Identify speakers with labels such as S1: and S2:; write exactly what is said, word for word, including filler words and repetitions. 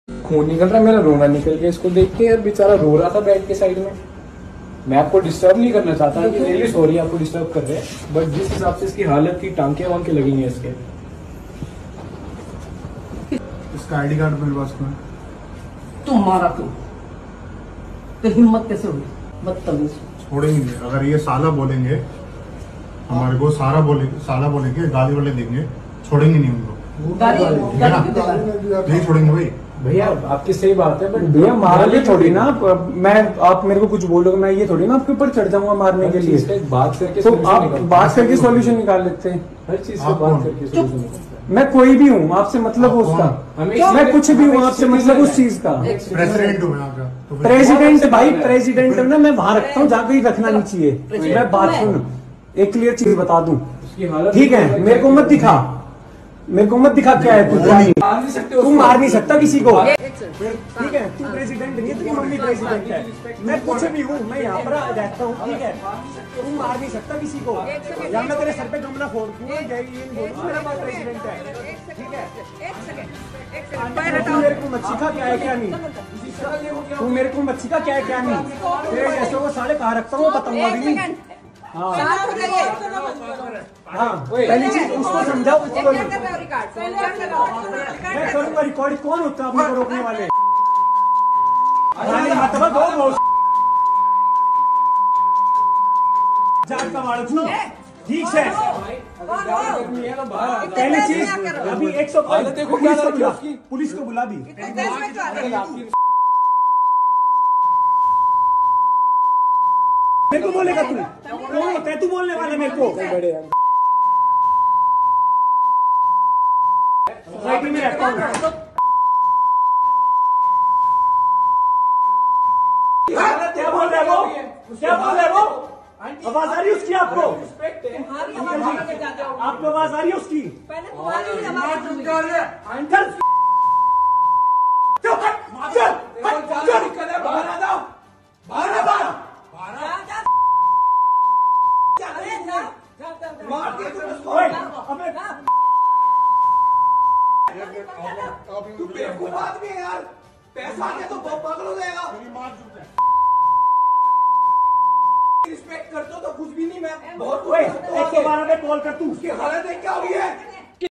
S1: खून निकल रहा है, मेरा रोना निकल गया इसको देख के। यार बेचारा रो रहा था बैठ के साइड में। मैं आपको डिस्टर्ब नहीं करना चाहता, कि रियली सॉरी आपको डिस्टर्ब कर रहे हैं, बट जिस हिसाब से इसकी हालत थी, टांके वांके लगेंगे इसके।
S2: इसका आईडी कार्ड मेरे पास में।
S3: तुम मारा क्यों? तो हिम्मत कैसे हुई? बदतमीज।
S2: छोड़ेंगे नहीं, अगर ये साला बोलेंगे हमारे को, सारा बोले साला बोलेंगे, गाली वाले देंगे, छोड़ेंगे नहीं उनको।
S3: गाली
S2: नहीं छोड़ेंगे भाई।
S1: भैया आपकी सही बात है, बट
S4: भैया मारा ये थोड़ी ना आप, मैं आप मेरे को कुछ बोलोगे, मैं ये थोड़ी ना आपके ऊपर चढ़ जाऊंगा मारने के लिए।
S1: बात करके
S4: तो आप बात करके सॉल्यूशन निकाल लेते हैं।
S1: हर चीज से बात करके solution निकालते हैं।
S4: मैं कोई भी हूँ, आपसे मतलब हो उसका, मैं कुछ भी हूँ, आपसे मतलब उस चीज का।
S2: प्रेसिडेंट हूँ यहाँ का। तो
S4: प्रेसिडेंट भाई, प्रेसिडेंट ना मैं वहां रखता हूँ जहाँ कहीं रखना नहीं चाहिए। मैं बात सुन, एक क्लियर चीज बता दूं, ठीक है? मेरे को मत दिखा, मेरे को मत दिखा क्या है तू। तू मार नहीं सकता किसी को, ठीक है? तू प्रेसिडेंट नहीं है, तेरी मम्मी प्रेसिडेंट है, मैं कुछ भी हूँ, मैं यहाँ पर रहता हूँ, ठीक है? तू मार नहीं सकता किसी को, या मैं तेरे सर पे गमला फोड़ दूंगा, मेरा बाप प्रेसिडेंट है, ठीक है? तू मेरे को मत सिखा क्या है क्या नहीं, तू मेरे को मत सिखा क्या है क्या नहीं। तेरे जैसे वो साले कहाँ रखता हूँ बताऊंगा भी नहीं। हाँ हाँ, पहली चीज उसको समझाओ, उसको नहीं। मैं करूंगा रिकॉर्ड, कौन होता है अपने को रोकने वाले? मतलब दो बहुत जाट का मालूम सुनो, ठीक है? पहली चीज अभी एक सौ पुलिस को बुला, पुलिस को बुला भी। मेरे को बोलेगा तू? कौन होता है तू बोलने वाला मेरे को? सोसाइटी में रहता हूँ। क्या बोल रहे वो? क्या बोल रहे वो? आवाज आ रही है उसकी आपको? आपको आवाज आ रही है उसकी?
S5: तू बेवकूफ आदमी है यार, पैसा आके तो पागल हो जाएगा। रिस्पेक्ट करते हो तो कुछ भी नहीं, मैं बहुत
S4: एक सौ बारह पे कॉल कर, तू
S5: उसकी हालत है क्या हुई है?